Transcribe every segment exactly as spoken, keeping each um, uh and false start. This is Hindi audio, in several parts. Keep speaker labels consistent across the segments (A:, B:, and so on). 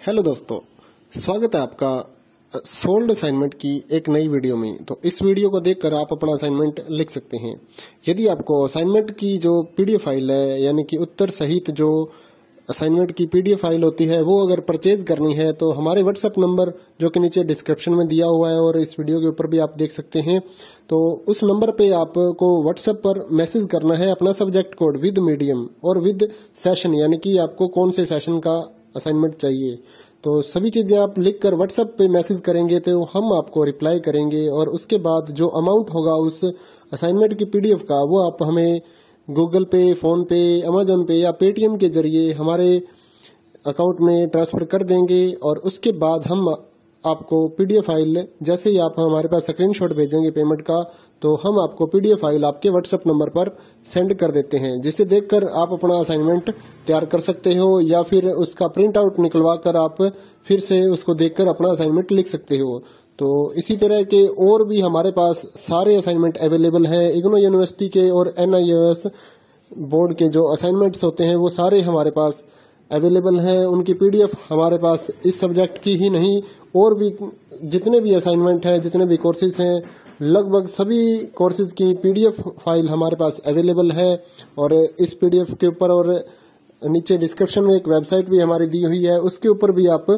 A: हेलो दोस्तों, स्वागत है आपका सोल्ड असाइनमेंट की एक नई वीडियो में। तो इस वीडियो को देखकर आप अपना असाइनमेंट लिख सकते हैं। यदि आपको असाइनमेंट की जो पीडीएफ फाइल है, यानी कि उत्तर सहित जो असाइनमेंट की पीडीएफ फाइल होती है, वो अगर परचेज करनी है तो हमारे व्हाट्सएप नंबर जो कि नीचे डिस्क्रिप्शन में दिया हुआ है और इस वीडियो के ऊपर भी आप देख सकते हैं, तो उस नंबर पे आपको व्हाट्सएप पर मैसेज करना है अपना सब्जेक्ट कोड विद मीडियम और विद सेशन, यानी कि आपको कौन से सेशन का असाइनमेंट चाहिए। तो सभी चीजें आप लिखकर व्हाट्सएप पे मैसेज करेंगे तो हम आपको रिप्लाई करेंगे और उसके बाद जो अमाउंट होगा उस असाइनमेंट की पीडीएफ का, वो आप हमें गूगल पे, फोन पे, अमेजोन पे या पेटीएम के जरिए हमारे अकाउंट में ट्रांसफर कर देंगे। और उसके बाद हम आपको पीडीएफ फाइल, जैसे ही आप हमारे पास स्क्रीनशॉट भेजेंगे पेमेंट का, तो हम आपको पीडीएफ फाइल आपके व्हाट्सएप नंबर पर सेंड कर देते हैं, जिसे देखकर आप अपना असाइनमेंट तैयार कर सकते हो या फिर उसका प्रिंट आउट निकलवा कर आप फिर से उसको देखकर अपना असाइनमेंट लिख सकते हो। तो इसी तरह के और भी हमारे पास सारे असाइनमेंट अवेलेबल हैं। इग्नो यूनिवर्सिटी के और एनआईओएस बोर्ड के जो असाइनमेंट्स होते हैं वो सारे हमारे पास अवेलेबल हैं। उनकी पीडीएफ हमारे पास इस सब्जेक्ट की ही नहीं, और भी जितने भी असाइनमेंट हैं, जितने भी कोर्सेज हैं, लगभग सभी कोर्सेज की पीडीएफ फाइल हमारे पास अवेलेबल है। और इस पीडीएफ के ऊपर और नीचे डिस्क्रिप्शन में एक वेबसाइट भी हमारी दी हुई है, उसके ऊपर भी आप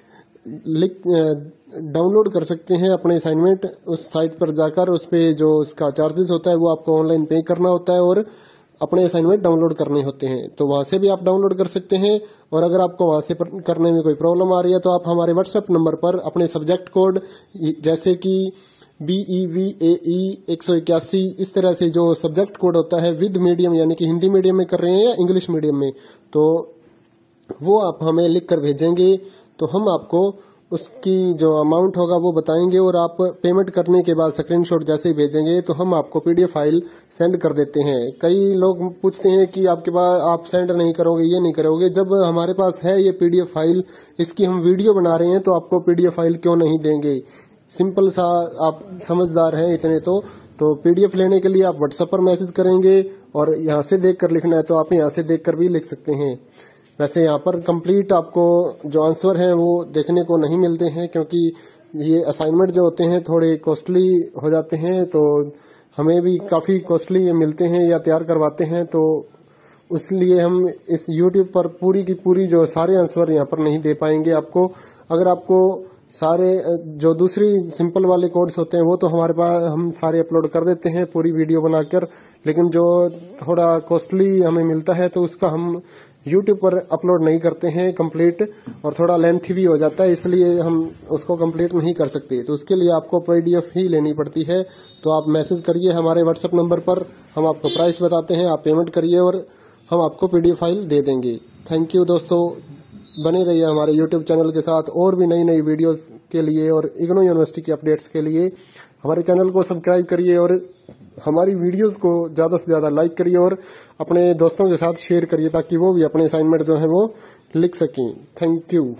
A: लिख डाउनलोड कर सकते हैं अपने असाइनमेंट। उस साइट पर जाकर उस पे जो उसका चार्जेस होता है वो आपको ऑनलाइन पे करना होता है और अपने असाइनमेंट डाउनलोड करने होते हैं। तो वहां से भी आप डाउनलोड कर सकते हैं। और अगर आपको वहां से करने में कोई प्रॉब्लम आ रही है तो आप हमारे व्हाट्सएप नंबर पर अपने सब्जेक्ट कोड, जैसे कि बीई वी ए ई एक सौ इक्यासी, इस तरह से जो सब्जेक्ट कोड होता है विद मीडियम, यानी कि हिंदी मीडियम में कर रहे हैं या इंग्लिश मीडियम में, तो वो आप हमें लिख कर भेजेंगे तो हम आपको उसकी जो अमाउंट होगा वो बताएंगे। और आप पेमेंट करने के बाद स्क्रीनशॉट जैसे ही भेजेंगे तो हम आपको पीडीएफ फाइल सेंड कर देते हैं। कई लोग पूछते हैं कि आपके पास आप सेंड नहीं करोगे, ये नहीं करोगे। जब हमारे पास है ये पीडीएफ फाइल, इसकी हम वीडियो बना रहे हैं, तो आपको पीडीएफ फाइल क्यों नहीं देंगे। सिंपल सा, आप समझदार हैं इतने तो तो पीडीएफ लेने के लिए आप व्हाट्सएप पर मैसेज करेंगे और यहाँ से देखकर लिखना है तो आप यहाँ से देखकर भी लिख सकते हैं। वैसे यहाँ पर कंप्लीट आपको जो आंसर है वो देखने को नहीं मिलते हैं, क्योंकि ये असाइनमेंट जो होते हैं थोड़े कॉस्टली हो जाते हैं, तो हमें भी काफी कॉस्टली ये मिलते हैं या तैयार करवाते हैं। तो इसलिए हम इस यूट्यूब पर पूरी की पूरी जो सारे आंसर यहाँ पर नहीं दे पाएंगे आपको। अगर आपको सारे जो दूसरी सिंपल वाले कोड्स होते हैं वो तो हमारे पास हम सारे अपलोड कर देते हैं पूरी वीडियो बनाकर, लेकिन जो थोड़ा कॉस्टली हमें मिलता है तो उसका हम यूट्यूब पर अपलोड नहीं करते हैं कंप्लीट, और थोड़ा लेंथी भी हो जाता है, इसलिए हम उसको कंप्लीट नहीं कर सकते। तो उसके लिए आपको पीडीएफ ही लेनी पड़ती है। तो आप मैसेज करिए हमारे व्हाट्सएप नंबर पर, हम आपको प्राइस बताते हैं, आप पेमेंट करिए और हम आपको पीडीएफ फाइल दे देंगे। थैंक यू दोस्तों, बने रहिए हमारे यूट्यूब चैनल के साथ और भी नई नई वीडियोस के लिए और इग्नो यूनिवर्सिटी के अपडेट्स के लिए हमारे चैनल को सब्सक्राइब करिए और हमारी वीडियोस को ज्यादा से ज्यादा लाइक करिए और अपने दोस्तों के साथ शेयर करिए, ताकि वो भी अपने असाइनमेंट जो है वो लिख सकें। Thank you.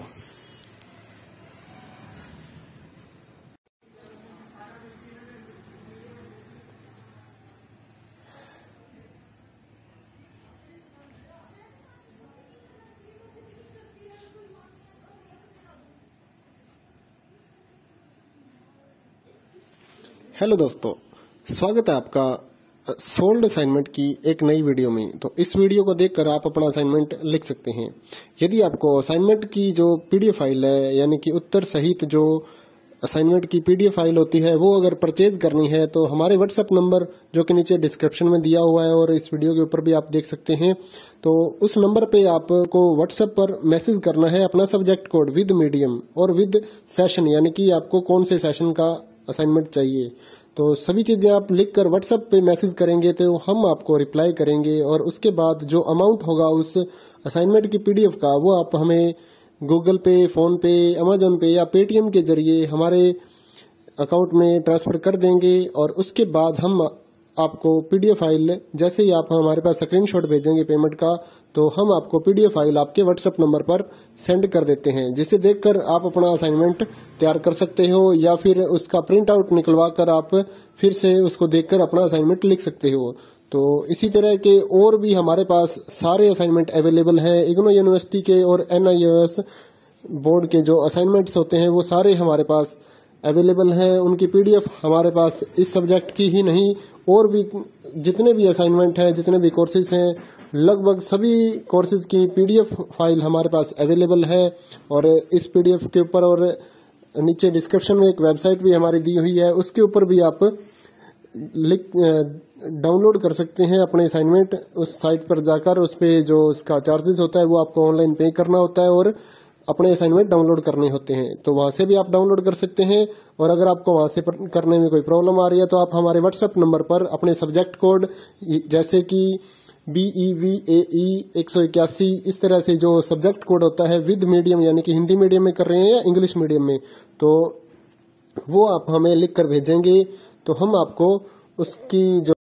A: हेलो दोस्तों, स्वागत है आपका सोल्ड असाइनमेंट की एक नई वीडियो में। तो इस वीडियो को देखकर आप अपना असाइनमेंट लिख सकते हैं। यदि आपको असाइनमेंट की जो पीडीएफ फाइल है, यानी कि उत्तर सहित जो असाइनमेंट की पीडीएफ फाइल होती है, वो अगर परचेज करनी है तो हमारे व्हाट्सएप नंबर जो कि नीचे डिस्क्रिप्शन में दिया हुआ है और इस वीडियो के ऊपर भी आप देख सकते हैं, तो उस नंबर पे आपको व्हाट्सएप पर मैसेज करना है अपना सब्जेक्ट कोड विद मीडियम और विद सेशन, यानी कि आपको कौन से सेशन का असाइनमेंट चाहिए। तो सभी चीजें आप लिखकर व्हाट्सएप पे मैसेज करेंगे तो हम आपको रिप्लाई करेंगे और उसके बाद जो अमाउंट होगा उस असाइनमेंट की पीडीएफ का, वो आप हमें गूगल पे, फोन पे, अमेजोन पे या पेटीएम के जरिए हमारे अकाउंट में ट्रांसफर कर देंगे। और उसके बाद हम आपको पीडीएफ फाइल, जैसे ही आप हमारे पास स्क्रीनशॉट भेजेंगे पेमेंट का, तो हम आपको पीडीएफ फाइल आपके व्हाट्सएप नंबर पर सेंड कर देते हैं, जिसे देखकर आप अपना असाइनमेंट तैयार कर सकते हो या फिर उसका प्रिंट आउट निकलवा कर आप फिर से उसको देखकर अपना असाइनमेंट लिख सकते हो। तो इसी तरह के और भी हमारे पास सारे असाइनमेंट अवेलेबल हैं। इग्नो यूनिवर्सिटी के और एनआईओएस बोर्ड के जो असाइनमेंट्स होते हैं वो सारे हमारे पास अवेलेबल है। उनकी पीडीएफ हमारे पास इस सब्जेक्ट की ही नहीं और भी जितने भी असाइनमेंट हैं, जितने भी कोर्सेज हैं, लगभग सभी कोर्सेज की पीडीएफ फाइल हमारे पास अवेलेबल है। और इस पीडीएफ के ऊपर और नीचे डिस्क्रिप्शन में एक वेबसाइट भी हमारी दी हुई है, उसके ऊपर भी आप लिख डाउनलोड कर सकते हैं अपने असाइनमेंट। उस साइट पर जाकर उस पे जो उसका चार्जेस होता है वो आपको ऑनलाइन पे करना होता है और अपने असाइनमेंट डाउनलोड करने होते हैं, तो वहां से भी आप डाउनलोड कर सकते हैं। और अगर आपको वहां से करने में कोई प्रॉब्लम आ रही है तो आप हमारे व्हाट्सएप नंबर पर अपने सब्जेक्ट कोड जैसे कि बी ई वी ए ई एक सौ इक्यासी इस तरह से जो सब्जेक्ट कोड होता है विद मीडियम यानी कि हिंदी मीडियम में कर रहे हैं या इंग्लिश मीडियम में, तो वो आप हमें लिख कर भेजेंगे तो हम आपको उसकी जो